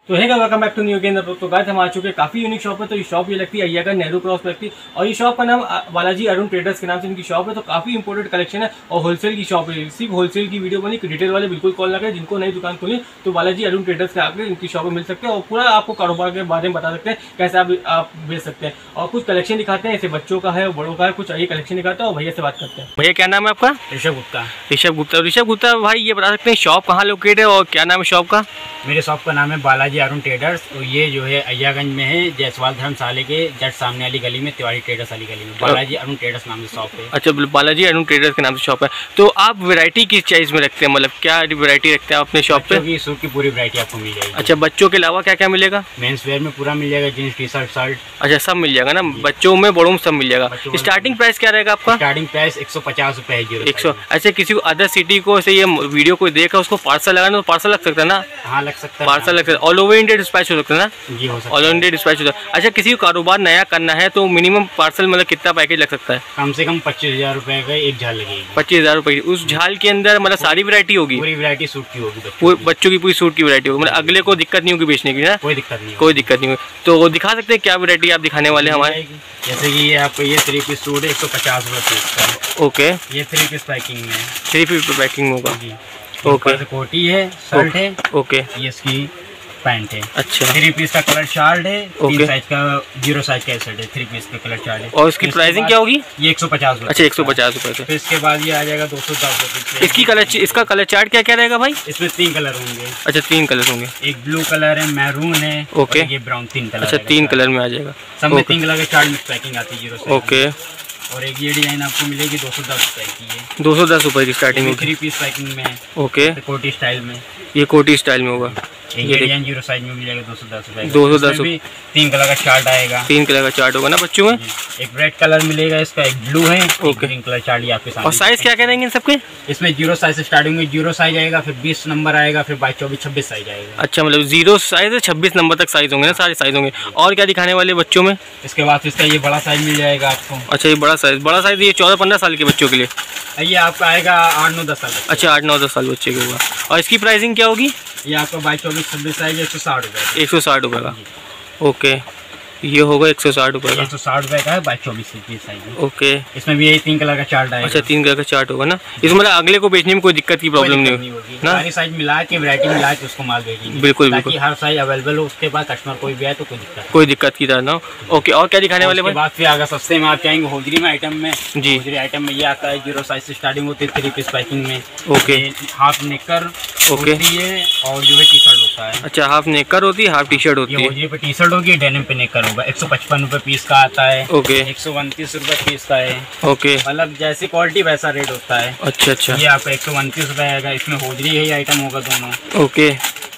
तो है welcome back to new again. तो गाइस हम आ चुके हैं काफ़ी यूनिक शॉप है। तो ये शॉप ये लगती है अय्यागंज नेहरू क्रॉस पे लगती है और ये शॉप का नाम बालाजी अरुण ट्रेडर्स के नाम से इनकी शॉप है। तो काफ़ी इंपोर्टेड कलेक्शन है और होलसेल की शॉप है। सिर्फ होलसेल की वीडियो बनी, डिटेल वाले बिल्कुल कॉल ना करें। जिनको नई दुकान खोली तो बालाजी अरुण ट्रेडर्स के आकर इनकी शॉप में मिल सकते हैं और पूरा आपको कारोबार के बारे में बता सकते हैं कैसे आप बेच सकते हैं। और कुछ कलेक्शन दिखाते हैं, ऐसे बच्चों का है, बड़ों का है, कुछ ये कलेक्शन दिखाते हैं और भैया से बात करते हैं। भैया क्या नाम है आपका? ऋषभ गुप्ता। ऋषभ गुप्ता भाई, ये बता सकते हैं शॉप कहाँ लोकेटेड है और क्या नाम है शॉप का? मेरे शॉप का नाम है बालाजी अरुण ट्रेडर्स। तो ये जो है अय्यागंज में है, जयसवाल धर्मशाला के जस्ट सामने वाली गली में, तिवारी ट्रेडर्स वाली गली में बालाजी अरुण ट्रेडर्स नाम से शॉप है। अच्छा, बालाजी अरुण ट्रेडर्स के नाम से शॉप है। तो आप वैरायटी किस चीज़ में रखते हैं, मतलब क्या वैरायटी रखते हैं अपने शॉप पे? सूट की पूरी वैरायटी आपको मिल जाएगी। अच्छा, बच्चों के अलावा क्या क्या मिलेगा? मेंस वेयर में पूरा मिल जाएगा, जींस टी शर्ट शर्ट। अच्छा, सब मिल जाएगा ना, बच्चों में बड़ों में सब मिल जाएगा। स्टार्टिंग प्राइस क्या रहेगा आपका? स्टार्टिंग प्राइस 150 रुपये है। 100। अच्छा, किसी को अदर सिटी को से ये वीडियो को देखा उसको पार्सल लगाना तो पार्सल लग सकता है ना? हाँ, लग सकता है। पार्सल लग सकता है, ऑल ओवर इंडिया डिस्पैच हो सकता है ना? जी, हो सकता है, ऑल ओवर इंडिया डिस्पैच हो सकता है। अच्छा, किसी को कारोबार नया करना है तो मिनिमम पार्सल मतलब कितना पैकेज लग सकता है? कम से कम 25,000 रुपये का एक झाल लगेगी। 25,000 रुपये। उस झाल के अंदर मतलब सारी वैरायटी होगी? पूरी वैरायटी सूट की होगी, बच्चों की पूरी सूट की वैरायटी होगी, मतलब अगले को दिक्कत नहीं होगी बेचने की ना? कोई दिक्कत नहीं, कोई दिक्कत नहीं होगी। तो वो दिखा सकते हैं क्या वैरायटी आप दिखाने वाले हमारे? जैसे कि ये आपको ये 3 पीस सूट है 150 रुपये पीस का। ओके, ये 3 पीस पैकिंग में है। 3 पीस पैकिंग होगा। ओके, कोटी है, शर्ट है। ओके, ये इसकी पैंट है। अच्छा, 3 पीस का कलर चार्ट है। ओके, 3 साइज का 0 साइज का शर्ट है, 3 पीस का कलर चार्ट है। और इसकी प्राइसिंग क्या होगी? ये 150 रुपये। अच्छा, 150 रुपये का। फिर इसके बाद ये आ जाएगा 210 रुपये। इसका कलर चार्ट क्या क्या रहेगा भाई? इसमें 3 कलर होंगे। अच्छा, 3 कलर होंगे। एक ब्लू कलर है, मैरून है, ओके, ये ब्राउन, 3 कलर। अच्छा, 3 कलर में आ जाएगा। सब में 3 कलर के चार्ट मिक्स पैकिंग आती है 0 से। ओके, और एक ये डिजाइन आपको मिलेगी 210 रुपये की है। 210 रुपये की स्टार्टिंग में। 3 पीस पैकिंग में है। ओके, कोटी स्टाइल में। ये कोटी स्टाइल में होगा। ये डिजाइन 0 साइज में मिल जाएगा 210 रुपये। 210 भी 3 कलर का चार्ट आएगा। 3 कलर का चार्ट होगा ना बच्चों में? एक रेड कलर मिलेगा इसका, एक ब्लू है, ओके, ग्रीन कलर चार्ट आपके सामने। और साइज क्या क्या रहेंगे इन सबके? इसमें 0 साइज से स्टार्टिंग में 0 साइज आएगा, फिर 20 नंबर आएगा, फिर 22, 24, 26 साइज आएगा। अच्छा, मतलब 0 साइज से 26 नंबर तक साइज होंगे ना, सारे साइज होंगे। और क्या दिखाने वाले बच्चों में? इसके बाद इसका ये बड़ा साइज मिल जाएगा आपको। अच्छा, ये बड़ा साइज ये 14-15 साल के बच्चों के लिए? ये आपका आएगा 8-9-10 साल। अच्छा, 8-9-10 साल बच्चे के होगा। और इसकी प्राइसिंग क्या होगी? ये आपका 22, 24, 26 साइज 160 रुपये। 160 रुपये का। ओके, ये होगा 160 रुपये का। 160 रुपये का है, 22, 24 साइज। ओके, इसमें भी यही 3 कलर का चार्ट आएगा। अच्छा, 3 कलर का चार्ट होगा ना? इसमें मतलब अगले को बेचने में कोई दिक्कत की प्रॉब्लम नहीं होगी ना? सारी साइज मिला के, वैरायटी मिला के उसको माल भेजेंगे। बिल्कुल, ताकि हर साइज अवेलेबल हो, उसके बाद कस्टमर कोई भी आए तो कोई दिक्कत की तरह ना हो। ओके, और क्या दिखाने वाले भाई? बात फिर आगे सस्ते में आप चाहेंगे होजरी में आइटम में। जी, होजरी आइटम में ये आता है 0 साइज से स्टार्टिंग होती है, 3 पीस पैकिंग में। ओके, हाफ नेकर ओके, और जो है टी शर्ट होता है। अच्छा, हाफ नेकर होती है, हाफ टी शर्ट होती है। होजरी पे टी शर्ट होगी, डेनिम पे नेकर होगा। 155 रुपये पीस का आता है। ओके, 129 रुपये पीस का है। ओके, मतलब जैसी क्वालिटी वैसा रेट होता है। अच्छा, अच्छा, ये आपका 129 रुपये आएगा। इसमें होजरी है आइटम होगा दोनों। ओके,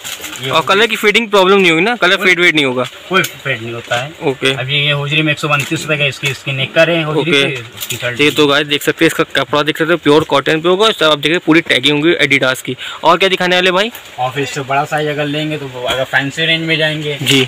और कलर की फिटिंग प्रॉब्लम नहीं होगी ना? कलर फेड वेट नहीं होगा? कोई फेड नहीं होता है। ओके, अभी ये होजरी में 129 रुपये का इसकी नेकर है। ओके, ये तो गाइस देख सकते हैं, इसका कपड़ा देख सकते हैं, प्योर कॉटन पे होगा। आप देख रहे हैं पूरी टैगिंग होगी एडिडास की। और क्या दिखाने वाले भाई? और फिर इससे बड़ा साइज अगर लेंगे तो अगर फैंसी रेंज में जाएंगे जी,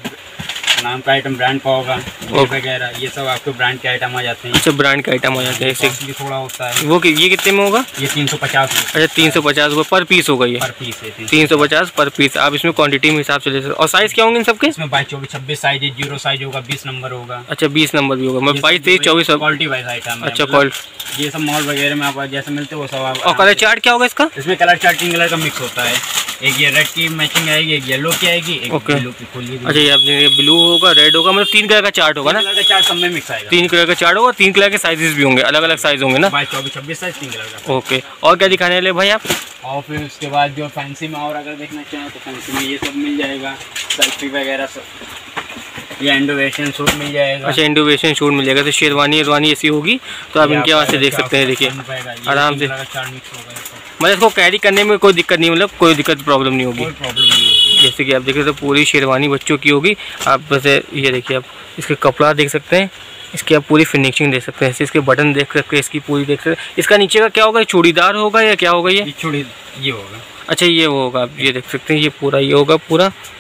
नाम का आइटम ब्रांड का होगा वगैरह, ये सब आपको ब्रांड के आइटम आ जाते हैं। अच्छा, ब्रांड के आइटम आ जाते हैं। इससे थोड़ा होता है वो ये कितने में होगा? ये 350 रुपये। अच्छा, 350 रुपये पर पीस होगा ये? पर पीस है 350 पर पीस। आप इसमें क्वांटिटी में हिसाब से ले सकते। और साइज क्या होंगे इन सबके? इसमें 22, 24, 26 साइज है। 0 साइज होगा, 20 नंबर होगा। अच्छा, 20 नंबर भी होगा, मतलब 22, 23, 24 क्वालिटी वाइज आइटम। अच्छा, क्वालिटी ये सब मॉल वगैरह में आप जैसे मिलते हो वो सब। और कलर चार्ट क्या होगा इसका? इसमें कलर चार्ट 3 कलर का मिक्स होता है। एक ये रेड की मैचिंग आएगी, एक येलो की आएगी, एक ब्लू की खुली। अच्छा, ये ब्लू होगा, रेड होगा, मतलब 3 कलर का चार्ट होगा ना? 3 कलर का चार्ट सब में मिक्स आएगा। 3 कलर का चार्ट होगा, 3 कलर के साइजेस भी होंगे, अलग अलग साइज होंगे ना? 22, 24, 26 साइज 3 कलर का। ओके, और क्या दिखाने वाले भाई आप? और फिर उसके बाद जो फैंसी में और अगर देखना चाहें तो फैंसी में ये सब मिल जाएगा, सेल्फी वगैरह सब। ये इंडोवेशन सूट मिल जाएगा। अच्छा, इंडोवेशन सूट मिल जाएगा। तो शेरवानी ऐसी होगी तो आप इनके वहाँ से देख सकते हैं। देखिए आराम से, मतलब इसको कैरी करने में कोई दिक्कत नहीं, मतलब कोई दिक्कत प्रॉब्लम नहीं होगी। जैसे कि आप देख रहे हो, तो पूरी शेरवानी बच्चों की होगी। आप वैसे ये देखिए, आप इसके कपड़ा देख सकते हैं, इसकी आप पूरी फिनिशिंग देख सकते हैं। इसके बटन देख सकते हैं, इसकी पूरी देख सकते हैं। इसका नीचे का क्या होगा? चूड़ीदार होगा या क्या होगा? ये चूड़ी ये होगा। अच्छा, ये वो होगा, आप ये देख सकते हैं, ये पूरा ये होगा पूरा।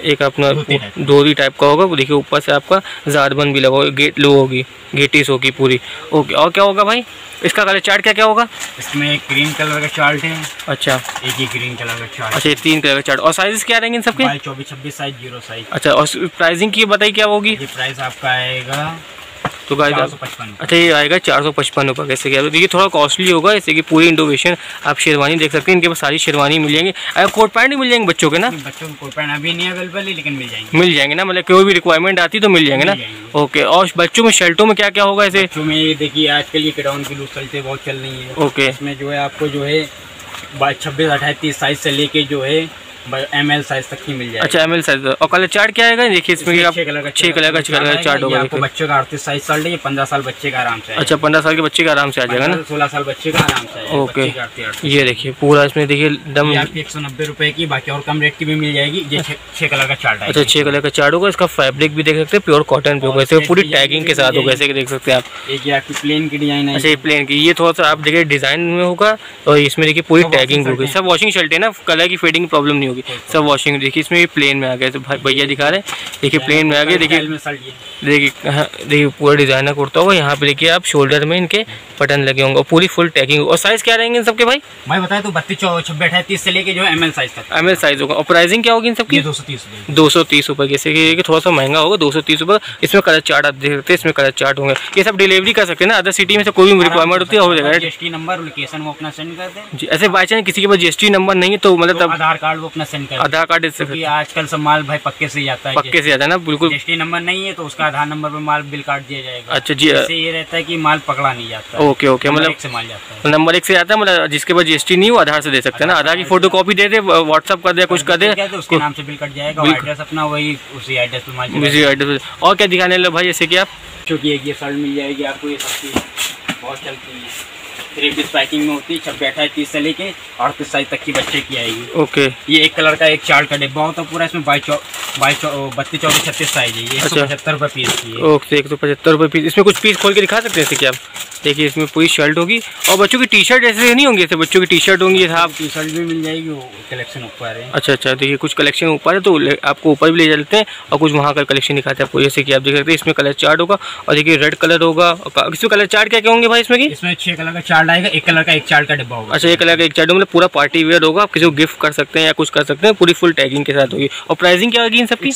एक अपना डोरी टाइप का होगा, देखिए ऊपर से आपका जारबंद भी लगा होगा, गेट लो होगी, गेटिस होगी पूरी। ओके, और क्या होगा भाई इसका कलर चार्ट क्या क्या होगा? इसमें एक ग्रीन कलर का चार्ट है। अच्छा, एक ही ग्रीन कलर का चार्ट। अच्छा, ये 3 कलर का चार्ट। और साइज क्या रहेंगे इन सबके? 24-26 साइज, 0 साइज। अच्छा, और प्राइसिंग की बताइए क्या होगी? ये प्राइस आपका आएगा तो गाइस 455। अच्छा, ये आएगा 455 रुपये। कैसे क्या देखिए थोड़ा कॉस्टली होगा, जैसे कि पूरी इंडोवेशन आप शेरवानी देख सकते हैं, इनके पास सारी शेरवानी मिल जाएंगी। कोट पैंट भी मिल जाएंगे बच्चों के ना? बच्चों को कोट पैंट अभी नहीं अवेलेबल है, लेकिन मिल जाएंगे ना, मतलब कोई भी रिक्वायरमेंट आती तो मिल जाएंगे ना। ओके, और बच्चों में शर्टों में क्या क्या होगा ऐसे? बच्चों में देखिए आजकल ये किडाउन की लूज चलते बहुत चल रही है। ओके, इसमें जो है आपको जो है 26, 28, 30 साइज से लेके जो है ML साइज तक की मिल जाएगी। अच्छा, ML साइज। और कलर चार्ट क्या आएगा? देखिए इसमें 6 कलर का चार्ट होगा। आपको बच्चों का 38 साइज शर्ट है, 15 साल बच्चे का आराम से। अच्छा, 15 साल के बच्चे का आराम से आ जाएगा ना? 16 साल बच्चे का आराम से। ओके, ये देखिए पूरा इसमें देखिए एकदम 190 रुपए की, बाकी और कम रेट की भी मिल जाएगी। ये 6 कलर का चार्ट है। अच्छा, 6 कलर का चार्ट होगा। इसका फैब्रिक भी देख सकते हैं, प्योर कॉटन पे होगा, पूरी टैगिंग के साथ होगा, ऐसे देख सकते हैं आप। एक ये आपकी प्लेन की डिजाइन है। अच्छा, ये प्लेन की, ये थोड़ा सा आप देखिए डिजाइन में होगा, और इसमें देखिए पूरी टैगिंग होगी। सब वॉशिंग शर्ट है ना, कलर की फेडिंग प्रॉब्लम नहीं होगी, सब वॉशिंग। देखिए इसमें ये प्लेन में आ गया, तो भैया दिखा रहे हैं, देखिए प्लेन में आ गया। देखिए पूरा डिजाइनर कुर्ता होगा। यहाँ पे देखिए आप शोल्डर में इनके बटन लगे होंगे, और पूरी फुल टैगिंग। और साइज क्या रहेंगे इन सबके भाई? मैं बताया तो 32, 26, 28, 30 से लेके जो है ML साइज तक। ML साइज होगा। और प्राइसिंग क्या होगी इन सबकी? 230 रुपये। जैसे कि थोड़ा सा महंगा होगा, 230 रुपये। इसमें कलर चार्ट आप देख सकते हैं, इसमें कलर चार्ट होंगे। ये सब डिलीवरी कर सकते हैं ना, अदर सिटी में से कोई भी रिक्वायरमेंट होती है हो जाएगा। GST नंबर, लोकेशन वो अपना सेंड कर दें जी। ऐसे बाई चांस किसी के पास GST नंबर नहीं है तो मतलब आधार कार्ड वो अपना सेंड कर दें। आधार कार्ड आजकल सब माल भाई पक्के से जाता है, पक्के से जाता है ना, बिल्कुल। GST नंबर नहीं है तो उसका आधार नंबर पे माल बिल काट दिया जाएगा। अच्छा जी, इससे ये रहता है कि माल पकड़ा नहीं जाता। ओके, मतलब से माल जाता है, नंबर 1 से आता है, मतलब जिसके पास GST नहीं हो आधार से दे सकते हैं ना। आधार की फोटो कॉपी दे दे, व्हाट्सअप कर दे, कुछ कर दे, उसके नाम से बिल कट जाएगा। एड्रेस अपना वही उसी एड्रेस पे माल। उसी एड्रेस। और क्या दिखाने लगे भाई जैसे कि आप? क्योंकि ये शर्ट मिल जाएगी आपको, ये सबकी बहुत चलती है, 3 पीस पैकिंग में होती है। 26, 28, 30 से लेके 38 साइज तक की बच्चे की आएगी। ओके, ये 1 कलर का एक चार्ट का डिब्बा होता है पूरा। इसमें 32, 24, 36 साइज है। ये 175 रुपये पीस की है। ओके, 175 रुपये पीस। इसमें कुछ पीस खोल के दिखा सकते हैं जैसे कि आप? देखिए इसमें पूरी शर्ट होगी, और बच्चों की टी शर्ट ऐसे नहीं होंगी, ऐसे बच्चों की टी शर्ट होंगी साहब। टी शर्ट भी मिल जाएगी, वो कलेक्शन ऊपर है। अच्छा, देखिए कुछ कलेक्शन ऊपर है, तो आपको ऊपर भी ले जाते हैं, और कुछ वहाँ का कलेक्शन दिखाते हैं आपको। जैसे कि आप देख सकते हैं इसमें कलर चार्ट होगा, और देखिए रेड कलर होगा। इसमें कलर चार्ट क्या क्या होंगे भाई इसमें? इसमें 6 कलर का चार्ट आएगा, 1 कलर का एक चार्ट का डिब्बा होगा। अच्छा, 1 कलर का एक चार्ट, मतलब पूरा पार्टी वेयर होगा, आप किसी को गिफ्ट कर सकते हैं या कुछ कर सकते हैं, पूरी फुल टैगिंग के साथ होगी। और प्राइसिंग क्या होगी इन सबकी?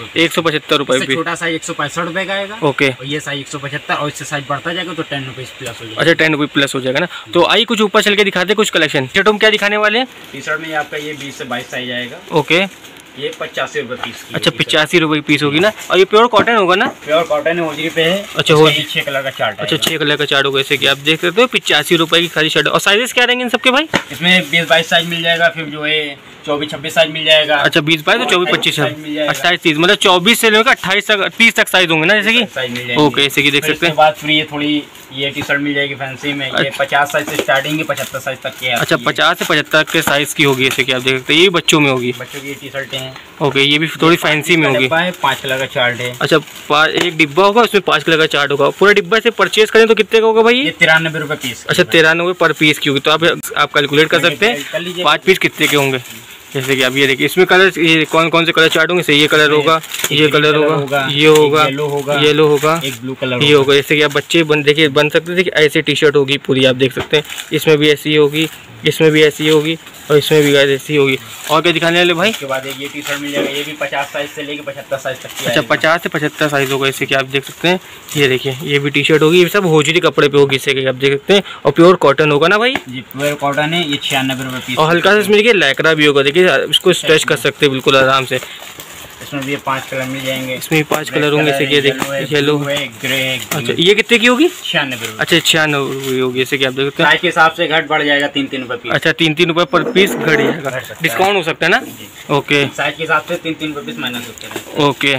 175 रुपये। छोटा साइज 165 रुपये का आएगा। ओके, और ये साइज 175, और इससे साइज बढ़ता जाएगा तो 10 रुपीज प्लस हो जाएगा। अच्छा, 10 रुपये प्लस हो जाएगा ना। तो आइए कुछ ऊपर चल के दिखाते हैं कुछ कलेक्शन। टी शर्ट में क्या दिखाने वाले हैं? टी शर्ट में आपका ये 20 से 22 साइज आएगा। ओके, ये 85 रुपये पीस की। अच्छा, 85 रुपये पीस होगी ना। और ये प्योर कॉटन होगा ना? प्योर कॉटन है, होजरी पे है। अच्छा, 6 कलर का चार्ट। अच्छा, 6 कलर का चार्ट होगा, जैसे कि आप देख सकते हो। 85 रुपये की खाली शर्ट। और साइजेस क्या रहेंगे इन सबके भाई? इसमें 20, 22 साइज मिल जाएगा, फिर जो है 24, 26 साइज मिल जाएगा। अच्छा, 20, 22 तो 24, 25, 28, 30, मतलब 24 से लेकर 28 तक, 30 तक साइज होंगे ना, जैसे कि? ओके, जैसे कि देख सकते हैं। बाद फिर ये थोड़ी ये टी शर्ट मिल जाएगी फैंसी में। ये 50 साइज से स्टार्टिंग है, 75 साइज तक के। अच्छा, 50 से 75 के साइज की होगी, जैसे कि आप देख सकते हैं। ये बच्चों में होगी, बच्चों की टी शर्टें हैं। ओके, ये भी थोड़ी फैंसी में होगी। 5 कलर का चार्ट है। अच्छा, एक डिब्बा होगा, उसमें 5 कलर का चार्ट होगा। पूरा डिब्बा से परचेज करें तो कितने का होगा भाई? ये 93 रुपये पीस। अच्छा, 93 पर पीस की होगी, तो आप कैलकुलेट कर सकते हैं 5 पीस कितने के होंगे। जैसे कि आप ये देखिए, इसमें कलर ये कौन कौन से कलर चार्ट होंगे? ये कलर होगा, ये कलर होगा, ये होगा, येलो होगा, एक ब्लू कलर ये होगा। जैसे कि आप बच्चे देखिए बन सकते थे कि ऐसे टी शर्ट होगी पूरी, आप देख सकते हैं। इसमें भी ऐसी होगी, इसमें भी ऐसी होगी, और इसमें भी ऐसी होगी। और क्या दिखाने वाले भाई? उसके बाद ये टी शर्ट मिल जाएगा, ये भी 50 साइज से लेके 75 साइज तक की। अच्छा, 50 से 75 साइज होगा, जैसे कि आप देख सकते हैं। ये देखिए, ये भी टी शर्ट होगी, ये सब होजरी कपड़े पे होगी, जैसे कि आप देख सकते हैं। और प्योर कॉटन होगा ना भाई? जी, प्योर कॉटन है। ये 96 रुपये पीस। और हल्का सा इसमें देखिए लैकरा भी होगा, देखिए इसको स्ट्रेच कर सकते हैं बिल्कुल आराम से। इसमें भी 5 कलर मिल जाएंगे। इसमें भी 5 कलर होंगे, जैसे कि देखिए येलो है, ग्रे। अच्छा, ये कितने की होगी? 96 रुपये। अच्छा, 96 होगी, जैसे कि आप देख सकते हैं। साइज के हिसाब से घट बढ़ जाएगा, 3-3 रुपये पीस। अच्छा, 3-3 रुपये पर पीस घट जाएगा, डिस्काउंट हो सकता है ना? ओके, साइज के हिसाब से 3-3 रुपये पीस माइनस होते हैं। ओके,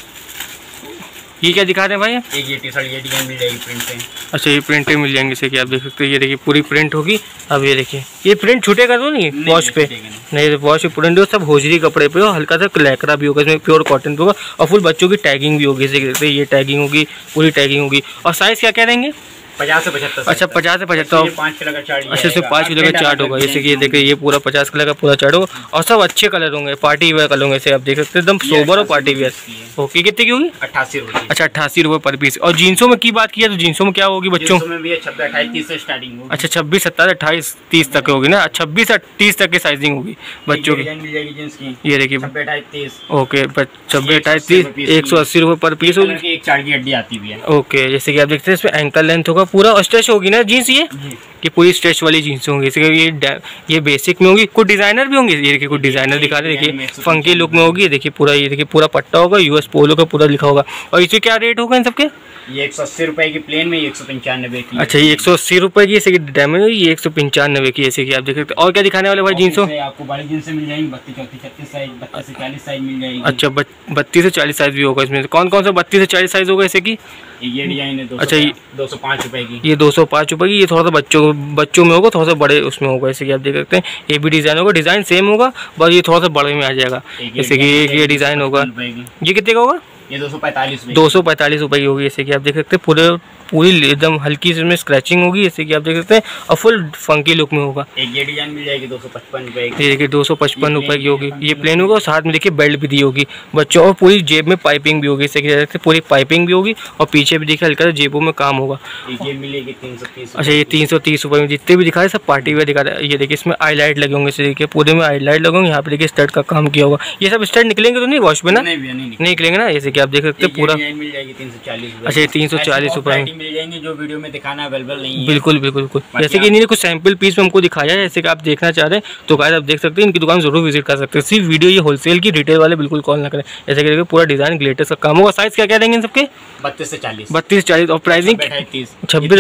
ये क्या दिखा रहे हैं भाई? एक ये टी शर्ट, ये डिजाइन मिल जाएगी प्रिंट से। अच्छा, ये प्रिंटें मिल जाएंगे, जैसे कि आप देख सकते हैं। ये देखिए पूरी प्रिंट होगी। अब ये देखिए, ये प्रिंट छूटेगा तो नहीं वॉश पे? नहीं, वॉश पे प्रिंट हो, सब होजरी कपड़े पे हो, हल्का सा लैकरा भी होगा, इसमें प्योर कॉटन पे होगा, और फुल बच्चों की टैगिंग भी होगी, जैसे ये टैगिंग होगी, पूरी टैगिंग होगी। और साइज क्या क्या रहेंगे? 50 से 75। अच्छा 50 से 75। 5 कलर का चार्ट। अच्छा सिर्फ 5 कलर का चार्ट होगा, जैसे कि ये देखिए ये पूरा 50 कलर का पूरा चार्ट होगा और सब अच्छे कलर होंगे, पार्टी वेयर कलर होंगे, जैसे आप देख सकते हैं एकदम सोबर और पार्टी वेयर। ओके कितने की होगी? 88 रुपये। अच्छा 88 रुपये पर पीस। और जींसों में की बात की है तो जींसों में क्या होगी बच्चों? में भी 26, 28, 30 से स्टार्टिंग होगी। अच्छा 26, 27, 28, 30 तक होगी ना, 26 से 30 तक की साइजिंग होगी बच्चों की। मिल जाएगी जींस की, ये देखिए 26, 28, 30। ओके 26, 28, 30, 180 रुपये पर पीस होगी। एक चार्ट की हड्डी आती भी है। ओके जैसे कि आप देखते हैं इसमें एंकल लेंथ होगा पूरा और स्ट्रेच होगी ना जीन्स, ये पूरी स्ट्रेच वाली जीन्स होंगी। जैसे ये बेसिक में होगी, कुछ डिजाइनर भी होंगे, ये देखिए कुछ डिजाइनर दिखा रहे हैं, देखिए फंकी लुक में होगी। देखिए पूरा, ये देखिए पूरा पट्टा होगा, यूएस पोलो का पूरा लिखा होगा। और इसमें क्या रेट होगा इन सबके? ये 180 रुपए की प्लेन में, 195 की। अच्छा ये 180 रुपए की, जैसे कि डायमंड, ये 195 की, जैसे कि आप देख सकते हैं। और क्या दिखाने वाले भाई जीन्सों? आपको बड़ी जींस मिल जाएंगी 32, 34, 36 साइज, 32 से 40 साइज मिल जाएगी। अच्छा 32 से 40 साइज भी होगा इसमें। कौन कौन सा 32 से 40 साइज होगा जैसे कि? ये डिजाइन है 200, अच्छा 205 रुपए की। ये 205 रुपए की, ये थोड़ा सा बच्चों में होगा, थोड़ा सा बड़े उसमें होगा, जैसे कि आप देख सकते हैं। ये भी डिजाइन होगा, डिजाइन सेम होगा बस ये थोड़ा सा बड़े में आ जाएगा, जैसे कि ये डिजाइन होगा। ये कितने का होगा? ये 245 रुपए की होगी, जैसे कि आप देख सकते हैं। पूरी एकदम हल्की इसमें स्क्रैचिंग होगी, जैसे कि आप देख सकते हैं, और फुल फंकी लुक में होगा। एक ये डिजाइन मिल जाएगी 255 रुपए की। ये देखिए 255 रुपए की होगी, ये प्लेन होगा और साथ में देखिए बेल्ट भी दी होगी बच्चों, और पूरी जेब में पाइपिंग भी होगी, जैसे कि पूरी पाइपिंग भी होगी और पीछे भी देखिए हल्का सा जेबों में काम होगा। ये मिलेगी 330। अच्छा ये 330 रुपए में जितने भी दिखा रहे सब पार्टी वेयर दिखा रहे हैं। ये देखिए इसमें हाईलाइट लगे होंगे, जैसे देखिए पूरे में हाईलाइट लगे होंगे। यहाँ पे देखिए स्टड का काम किया होगा। ये सब स्टड निकलेंगे तो नहीं वॉश में ना? नहीं निकलेंगे ना, जैसे कि आप देख सकते हैं पूरा। मिल जाएगी 340। अच्छा ये 340 रुपए मिल जाएंगे, जो वीडियो में दिखाना अवेलेबल नहीं है। बिल्कुल बिल्कुल बिल्कुल। जैसे कि इन्होंने कुछ सैंपल पीस में हमको दिखाया है, जैसे कि आप देखना चाह रहे हैं तो गाइस आप देख सकते हैं, इनकी दुकान जरूर विजिट कर सकते हैं। सिर्फ वीडियो ये होलसेल की, रिटेल वाले बिल्कुल कॉल ना करें। जैसे कि देखिए पूरा डिजाइन ग्लिटर्स का काम होगा। साइज क्या क्या देंगे इन सबके? 32 से 40। 32 40 और प्राइसिंग 26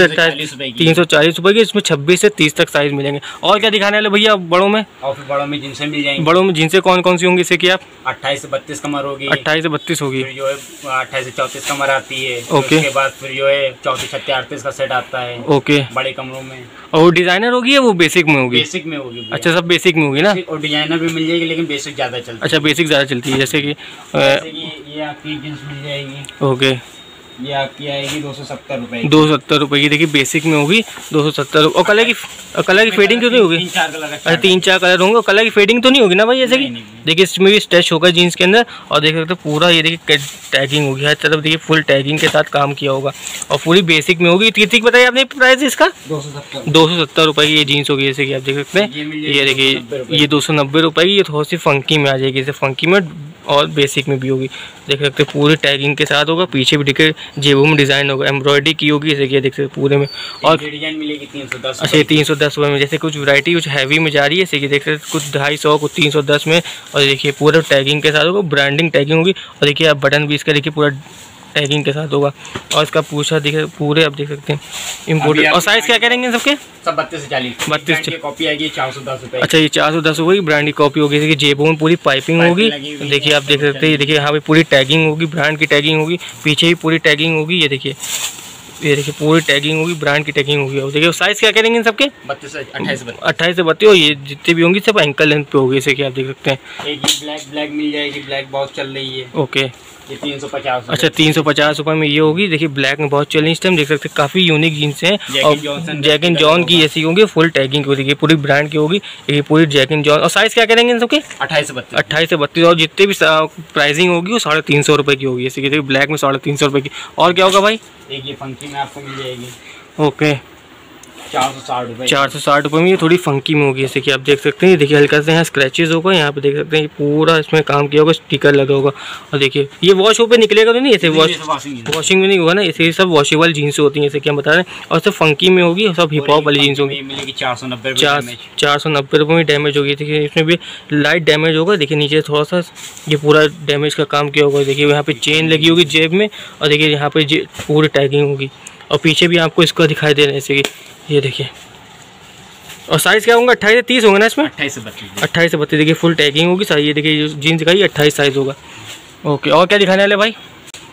28 340 रुपए की। इसमें 26 से 30 तक साइज मिलेंगे। और क्या दिखाने वाले भैया बड़ों में? और फिर बड़ों में जिनसे मिल जाएंगे। बड़ों में जिनसे कौन कौन सी होंगी? जैसे कि आप 28 से 32 कमर होगी। 28 से 32 होगी, जो है 28 से 34 कमर आती है। ओके। उसके बाद फिर जो है 34, 36, 38 का सेट आता है। ओके। बड़े कमरों में। और वो डिजाइनर होगी या वो बेसिक में होगी? बेसिक में होगी। अच्छा सब बेसिक में होगी ना? और डिजाइनर भी मिल जाएगी, लेकिन बेसिक ज्यादा चलती है। अच्छा बेसिक ज़्यादा चलती है, जैसे कि ये आपकी जींस मिल जाएगी। ओके। ये आपकी आएगी 270 रुपए। 270 रुपए की, देखिए बेसिक में होगी 270। और कलर की फेडिंग क्यों नहीं होगी? 3-4 कलर। अच्छा 3-4 कलर होंगे और कलर की फेडिंग तो नहीं होगी ना भाई? जैसे कि देखिए इसमें भी स्ट्रेच होगा जीन्स के अंदर, और देख सकते हैं पूरा ये देखिए टैगिंग होगी हर तरफ, देखिए फुल टैगिंग के साथ काम किया होगा और पूरी बेसिक में होगी। कितनी बताइए आपने प्राइस इसका? 270 रुपए की ये जीन्स होगी, जैसे कि आप देख सकते हैं। ये देखिए ये 290 रुपए की, ये थोड़ी सी फंकी में आ जाएगी, जैसे फंकी में और बेसिक में भी होगी। देख सकते हैं पूरी टैगिंग के साथ होगा, पीछे भी देखिए जेबों में डिजाइन होगा, एम्ब्रॉयडरी की होगी, जैसे कि देख सकते पूरे में। और डिजाइन मिलेगी 310। अच्छा 310 रुपये में, जैसे कुछ वैरायटी कुछ हैवी में जा रही है, जैसे कि देख सकते कुछ 250 कुछ 310 में। और देखिए पूरा टैगिंग के साथ होगा, ब्रांडिंग टैगिंग होगी। और देखिए आप बटन भी इसका देखिए पूरा टैगिंग के साथ होगा। और इसका पूछा देखिए पूरे आप देख सकते हैं इम्पोर्टेड। और साइज क्या करेंगे सबके? सब 32 से 40। 32 की कॉपी आएगी 410 रुपए। अच्छा ये 410 रुपये की ब्रांड की कॉपी होगी, जैसे कि जेबों में पूरी पाइपिंग होगी। देखिए आप देख सकते हैं, देखिए यहाँ पे पूरी टैगिंग होगी, ब्रांड की टैगिंग होगी, पीछे भी पूरी टैगिंग होगी। ये देखिए पूरी टैगिंग होगी, ब्रांड की टैगिंग होगी। और देखिए साइज क्या करेंगे इन सबके? 32 से 28 28 से 32। और ये जितने भी होंगी सब एंकल लेंथ पे होगी, जैसे कि आप देख सकते हैं। एक ये ब्लैक मिल जाएगी, ब्लैक बहुत चल रही है। ओके। ये 350। अच्छा 350 रुपये में ये होगी। देखिए ब्लैक में बहुत चल रही है इस टाइम, देख सकते हैं काफ़ी यूनिक जीन्स हैं। और जैक एंड जॉन की जैसी होगी, फुल टैगिंग की होगी, पूरी ब्रांड की होगी ये पूरी जैक एंड जॉन। और साइज क्या करेंगे इन सबके? 28 से 32। 28 से 32। और जितने भी प्राइसिंग होगी वो 350 रुपये की होगी, जैसे कि देखिए ब्लैक में 350 रुपये की। और क्या होगा भाई? एक ये फंकी में आपको मिल जाएगी। ओके 460 रुपये। 460 रुपये में ये थोड़ी फंकी में होगी, जैसे कि आप देख सकते हैं। देखिए हल्का से यहाँ स्क्रैचेस होगा, यहाँ पे देख सकते हैं पूरा इसमें काम किया होगा, स्टिकर लगा होगा। और देखिए ये वॉश पे निकलेगा तो नहीं? ऐसे वॉशिंग में नहीं होगा ना, ऐसे सब वॉशेबल जीन्स होती हैं, जैसे कि हम बता रहे हैं। और सब फंकी में होगी, सब हिप हॉप वाली जीन्स होगी। 490 रुपये में डैमेज होगी। देखिए इसमें भी लाइट डैमेज होगा, देखिए नीचे थोड़ा सा ये पूरा डैमेज का काम किया होगा। देखिए यहाँ पे चेन लगी होगी जेब में, और देखिए यहाँ पे पूरी टैगिंग होगी। और पीछे भी आपको इसका दिखाई दे रहा है, जैसे कि ये देखिए। और साइज क्या होगा? 28 से 30 होगा ना इसमें? 28 से 32। 28 से 32 देखिए फुल टैगिंग होगी सारी। ये देखिए जीन्स दिखाई 28 साइज होगा। ओके। और क्या दिखाने वाले भाई?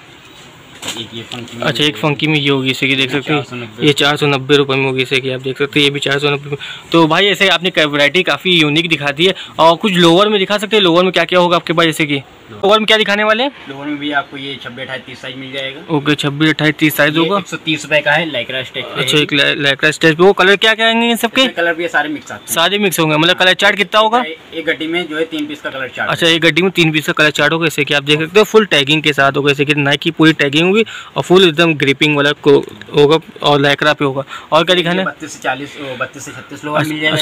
अच्छा एक फंकी में ये होगी, जैसे कि देख सकते हैं ये 490 रुपये में होगी, जैसे कि आप देख सकते हैं ये भी 490 में। तो भाई ऐसे आपने वैरायटी काफ़ी यूनिक दिखा दी है। और कुछ लोअर में दिखा सकते हैं? लोअर में क्या क्या होगा आपके पास? जैसे कि और में क्या दिखाने वाले हैं? लोअर में भी आपको ये 26, 28, 30 साइज मिल जाएगा। ओके 26, 28, 30 साइज होगा। 130 रुपए का है, लाइक्रा स्टेज पे। अच्छा एक लाइक्रा स्टेज पे। वो कलर क्या क्या आएंगे सबके? कलर भी सारे मिक्स आते हैं। सारे मिक्स होंगे। मतलब कलर चार्ट कितना होगा? एक गड्डी में जो है 3 पीस का कलर चार्ट। अच्छा एक गड्डी में 3 पीस का कलर चार्ट होगा, जैसे कि आप देख सकते हो फुल टैगिंग के साथ होगा, जैसे कि नाइक की पूरी टैगिंग होगी और फुल एकदम ग्रिपिंग वाला होगा और लाइक्रा पे होगा। और क्या दिखाना है? 32 से 40, 32 से 36 लोअर मिल जाएगा। अच्छा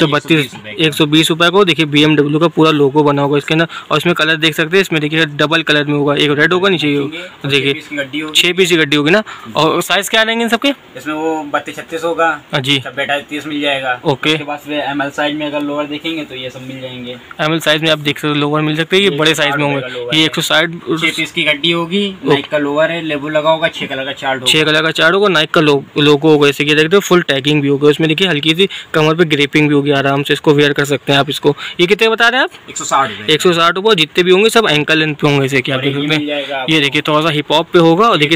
120 रुपए को। देखिए BMW का पूरा लोगो बना होगा इसके अंदर, और इसमें कलर देख सकते हैं। इसमें देखिए डबल कलर में होगा, एक रेड होगा, नीचे देखिए 6 पीस की गड्डी होगी ना। और साइज क्या रहेंगे इन सबके? इसमें वो 32-36 होगा जी, 27-30 मिल जाएगा। ओके। उसके बाद ML साइज में अगर लोअर देखेंगे तो ये सब मिल जाएंगे। ML साइज में आप देख सकते हो लोअर मिल सकते हैं, ये बड़े साइज में होंगे। ये 160 6 पीस की गड्डी होगी, नाइक का लोअर है, लेबल लगा होगा, 6 कलर का चार्ट होगा। 6 कलर का चार्ट होगा, नाइक का लोगो होगा, जैसे कि देखते हो फुल टैगिंग भी होगा। उसमें देखिए हल्की सी कमर पे ग्रिपिंग भी होगी, आराम से इसको वेयर कर सकते हैं आप इसको। ये कितने बता रहे हैं आप? 160 रुपये। जितने भी होंगे सब एंकल लेंथ पे होंगे, जैसे कि आप देख सकते हैं। ये देखिए थोड़ा सा हिप हॉप पे होगा, और देखिए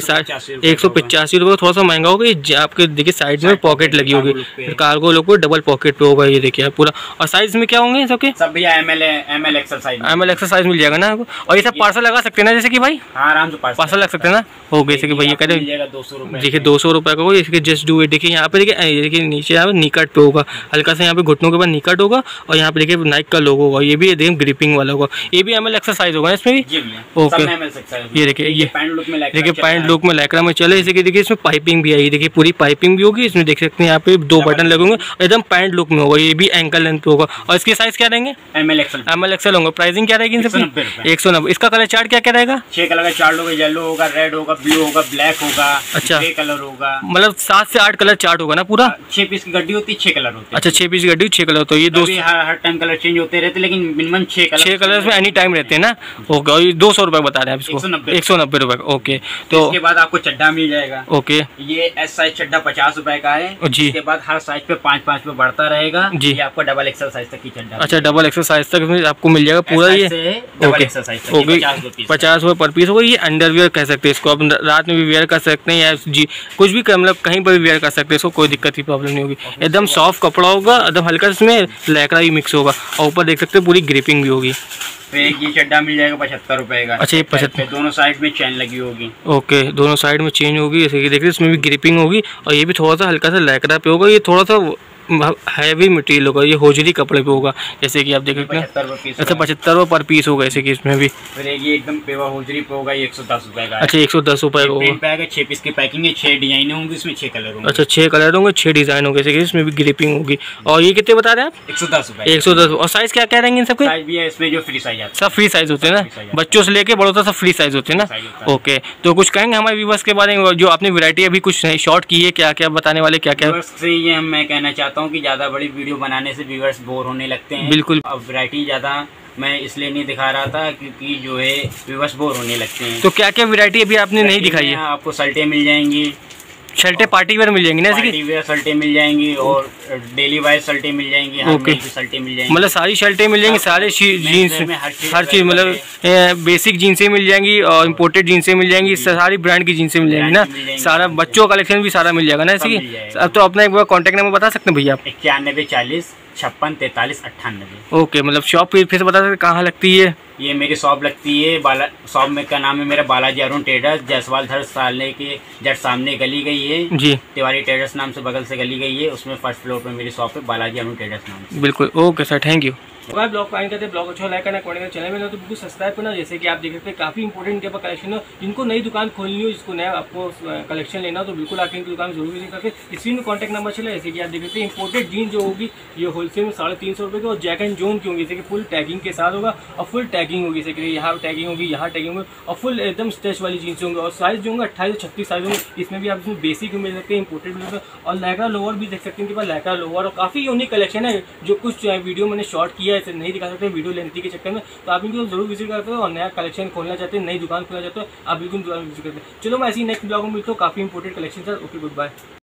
185 रुपये, थोड़ा सा महंगा होगा। ये आपके देखिए साइड में पॉकेट लगी होगी, कार्गो लोग डबल पॉकेट पे होगा। ये देखिए पूरा। और साइज में क्या होंगे सबके? सब भैया ML एक्सरसाइज मिल जाएगा ना। और ये सब पार्सल लगा सकते हैं ना, जैसे कि भाई आराम से पार्सल लग सकते हैं ना। हो गए जैसे कि भैया कहते हैं 200 रुपए। देखिए 200 रुपये का होगा। इसके जस्ट डू इट। देखिए यहाँ पे देखिए नीचे यहाँ पे निकट पे होगा, हल्का सा यहाँ पे घुटनों के बाद निकट होगा, और यहाँ पे देखिए नाइक का लोगो होगा। ये भी देखिए ग्रिपिंग वाला होगा। ये भी ML एक्सरसाइज होगा इसमें भी। ओके ये देखिए, ये देखिए पैंट लुक में लाइक्रा में चले। जैसे कि देखिए इसमें पाइपिंग भी आई, देखिए पूरी पाइपिंग भी होगी। इसमें देख सकते हैं यहाँ पे 2 बटन लगे होंगे, एकदम पैंट लुक में होगा। ये भी एंकल लेंथ पे होगा। और इसके साइज क्या रहेंगे? ML एक्सएल होंगे। प्राइसिंग क्या रहेगी? 190। इसका कलर चार्ट क्या क्या रहेगा? 6 कलर का चार्ट होगा, येलो होगा, रेड होगा, ब्लू होगा, ब्लैक होगा। अच्छा ग्रे कलर होगा। मतलब 7 से 8 कलर चार्ट होगा ना पूरा? 6 पीस की गड्डी होती है, 6 कलर होते हैं। अच्छा 6 पीस की गड्डी 6 कलर। तो ये हर टाइम कलर चेंज होते रहते, लेकिन मिनिमम 6 कलर में एनी टाइम रहते हैं ना। ओके। और ये 200 रुपए बता रहे हैं इसको? 190 रुपए। ओके। तो इसके बाद आपको चड्डा मिल जाएगा। ओके। ये S साइज चड्डा 50 रुपए का है जी। इसके बाद हर साइज पे 5-5 पे बढ़ता रहेगा जी। ये आपको डबल एक्सल साइज तक की चड्डा। अच्छा डबल एक्सल साइज तक आपको मिल जाएगा पूरा। ये डबल एक्सल साइज तक 50 रुपए पर पीस होगा। ये अंडरवियर कह सकते हैं इसको, आप रात में भी वेयर कर सकते हैं, या जी कुछ भी मतलब कहीं पर भी वेयर कर सकते हैं इसको, कोई दिक्कत की प्रॉब्लम नहीं होगी। एकदम सॉफ्ट कपड़ा होगा, एकदम हल्का, इसमें लैक्रा भी मिक्स होगा, और ऊपर देख सकते हैं पूरी ग्रिपिंग भी होगी। तो एक ये चड्डा मिल जाएगा 75 रुपए का। अच्छा ये 75। दोनों साइड में चेन लगी होगी। ओके दोनों साइड में चेंज होगी, जैसे कि देखिए इसमें भी ग्रिपिंग होगी, और ये भी थोड़ा सा हल्का सा लैक्रा पे होगा। ये थोड़ा सा हैवी मटेरियल होगा, ये होजरी कपड़े पे होगा, जैसे कि आप देख सकते हैं। अच्छा 75 रुपये पर पीस होगा, जैसे कि इसमें भी। फिर ये एकदम पेवा होजरी पे होगा, 110 रुपए का। अच्छा 110 रुपए का होगा। 6 पीस की पैकिंग है, 6 डिजाइन होंगी, इसमें 6 कलर होंगे। अच्छा 6 कलर होंगे, 6 डिजाइन होंगे, जैसे कि इसमें भी ग्रिपिंग होगी। और ये कितने बता रहे हैं आप? 110 रुपए। 110। और साइज क्या क्या रहेंगे इन सबके? साइज भी है इसमें जो फ्री साइज आता है। सब फ्री साइज होते हैं ना, बच्चों से लेके बड़ों तक सब फ्री साइज होते हैं ना। ओके तो कुछ कहेंगे हमारे व्यूअर्स के बारे में, जो आपने वैरायटी अभी कुछ शॉर्ट की है, क्या क्या बताने वाले, क्या क्या? ये मैं कहना चाहता हूँ कि ज्यादा बड़ी वीडियो बनाने से व्यूअर्स बोर होने लगते हैं। बिल्कुल। अब वैरायटी ज्यादा मैं इसलिए नहीं दिखा रहा था क्योंकि जो है व्यूअर्स बोर होने लगते हैं। तो क्या क्या वैरायटी अभी आपने नहीं दिखाई है? आपको शर्टें मिल जाएंगी, शर्टें पार्टी वेयर मिल जाएंगी ना, पार्टी वेयर शर्टें मिल जाएंगी, और डेली वाइज शर्टें मिल जाएंगी, हर शर्टें मिल जाएंगी। मतलब सारी शर्टें मिल जाएंगी, सारे जीन्स, हर चीज़, मतलब बेसिक जीन्सें मिल जाएंगी, और इम्पोर्टेड जीन्सें मिल जाएंगी, सारी ब्रांड की जीन्सें मिल जाएंगी ना, सारा बच्चों का कलेक्शन भी सारा मिल जाएगा ना ऐसे की। अब तो अपना एक बार कॉन्टैक्ट नंबर बता सकते हैं भैया आप? 91 40 56 43 98। ओके, मतलब शॉप फिर से बता सकते कहाँ लगती है? ये मेरी शॉप लगती है शॉप में का नाम है मेरा बालाजी अरुण ट्रेडर्स, जयसवाल धर साले के जट सामने गली गई है जी, तिवारी ट्रेडर्स नाम से बगल से गली गई है, उसमें फर्स्ट फ्लोर पे मेरी शॉप है बालाजी अरुण ट्रेडर्स नाम से। बिल्कुल ओके सर, थैंक यू। अगर ब्लॉग को करते ब्लॉग अच्छा लाइक करना, कमेंट करना, चैनल में ना तो बिल्कुल सब्सक्राइब करना। जैसे कि आप देख सकते हैं काफी इंपॉर्टेंट इनके पास कलेक्शन है, जिनको नई दुकान खोलनी हो, जिसको नया आपको कलेक्शन लेना हो, तो बिल्कुल आके इनकी दुकान जरूर विजिट करके। स्क्रीन में कॉन्टैक्ट नंबर चला। जैसे कि आप देख सकते हैं इंपोर्टेड जीन जो होगी ये होलसेल में 350 रुपये की, और जैक एंड जोन की होगी, जैसे कि फुल टैगिंग के साथ होगा, और फुल टैगिंग होगी, जैसे कि यहाँ टैगिंग होगी, यहाँ टैगिंग होगी, और फुल एकदम स्ट्रेच वाली जीन्स होंगे, और साइज जो होंगे 28 से 36 साइज होंगे। इसमें भी आप इसमें बेसिक मिल सकते हैं, इंपोर्टेड मिल सकते हैं, और लैक्रा लोअर भी देख सकते हैं, इनके पास लैक्रा लोअर, और काफी यूनिक कलेक्शन है, जो कुछ वीडियो मैंने शॉर्ट किया है, इसे नहीं दिखा सकते वीडियो लेंथी के चक्कर में। तो आप इनको जरूर विजिट करते हो, और नया कलेक्शन खोलना चाहते हैं, नई दुकान खोलना चाहते हो, आप बिल्कुल दुकान विजिट करते हैं। चलो मैं ऐसी नेक्स्ट ब्लॉग में मिलता हूँ, काफी important collection sir. Okay good bye.